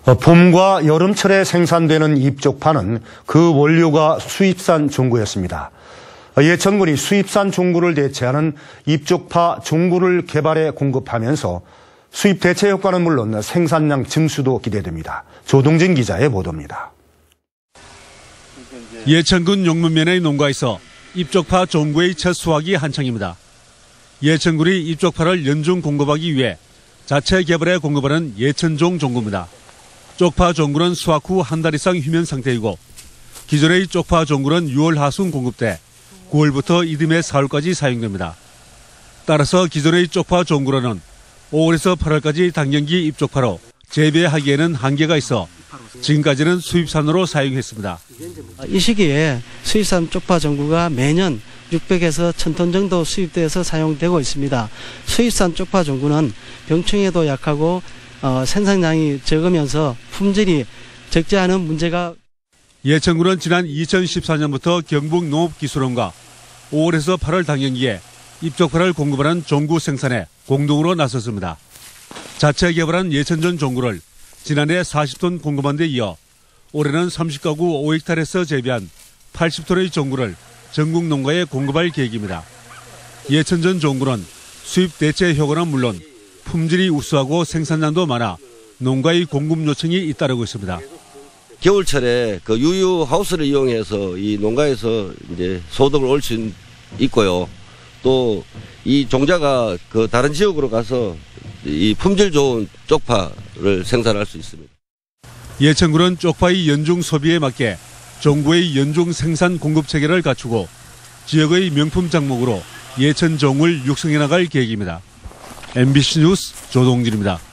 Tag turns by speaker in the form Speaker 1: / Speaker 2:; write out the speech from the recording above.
Speaker 1: 봄과 여름철에 생산되는 잎쪽파는 그 원료가 수입산 종구였습니다. 예천군이 수입산 종구를 대체하는 잎쪽파 종구를 개발해 공급하면서 수입 대체 효과는 물론 생산량 증수도 기대됩니다. 조동진 기자의 보도입니다.
Speaker 2: 예천군 용문면의 농가에서 잎쪽파 종구의 첫 수확이 한창입니다. 예천군이 잎쪽파를 연중 공급하기 위해 자체 개발해 공급하는 예천종 종구입니다. 쪽파 종구는 수확 후 한 달 이상 휴면 상태이고 기존의 쪽파 종구는 6월 하순 공급돼 9월부터 이듬해 4월까지 사용됩니다. 따라서 기존의 쪽파 종구로는 5월에서 8월까지 당년기 잎쪽파로 재배하기에는 한계가 있어 지금까지는 수입산으로 사용했습니다.
Speaker 3: 이 시기에 수입산 쪽파 종구가 매년 600에서 1000톤 정도 수입돼서 사용되고 있습니다. 수입산 쪽파 종구는 병충해도 약하고 생산량이 적으면서 품질이 적지 않은 문제가.
Speaker 2: 예천군은 지난 2014년부터 경북농업기술원과 5월에서 8월 당년기에 잎쪽파를 공급하는 종구 생산에 공동으로 나섰습니다. 자체 개발한 예천전 종구를 지난해 40톤 공급한 데 이어 올해는 30가구 5헥타르에서 재배한 80톤의 종구를 전국 농가에 공급할 계획입니다. 예천전 종구는 수입 대체 효과는 물론 품질이 우수하고 생산량도 많아 농가의 공급 요청이 잇따르고 있습니다.
Speaker 4: 겨울철에 그 유유 하우스를 이용해서 이 농가에서 이제 소득을 올 수 있고요. 또 이 종자가 그 다른 지역으로 가서 이 품질 좋은 쪽파를 생산할 수 있습니다.
Speaker 2: 예천군은 쪽파의 연중 소비에 맞게 종구의 연중 생산 공급 체계를 갖추고 지역의 명품 작목으로 예천종을 육성해 나갈 계획입니다. MBC 뉴스 조동진입니다.